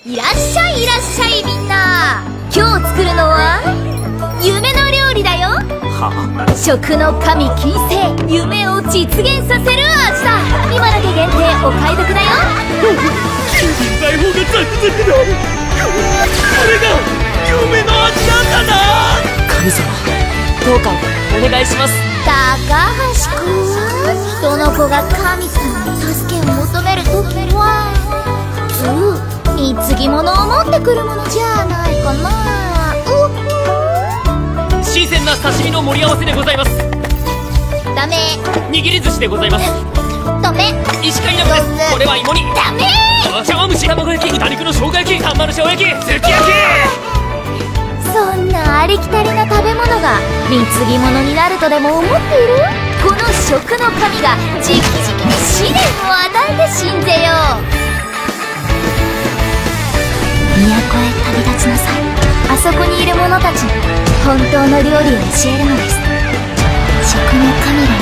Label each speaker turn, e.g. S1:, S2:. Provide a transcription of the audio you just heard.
S1: いらっしゃいいらっしゃいみんな。今日作るのは夢の料理だよ。食の神金星、夢を実現させる味だ。今だけ限定お買い得だよ。
S2: 財宝がザクザクだ。これが夢の味なんだな。神様、どうかお願いします。
S1: 高橋くん、人の子が神様に助けを求めるときは貢ぎ物を持ってくるものじゃないかな。
S2: 新鮮な刺身の盛り合わせでございます。
S1: ダメ。
S2: 握り寿司でございます。
S1: ダメ。
S2: 石狩鍋です。これは芋煮。
S1: ダメ。
S2: 茶碗蒸し、卵焼き、豚肉の生姜焼き、サンマの塩焼き、すき焼き。
S1: そんなありきたりな食べ物が貢ぎ物になるとでも思っている？この食の神がじきじきに試練を与えて死んぜよ。都へ旅立ちなさい。あそこにいる者たちに本当の料理を教えるのです。食の神が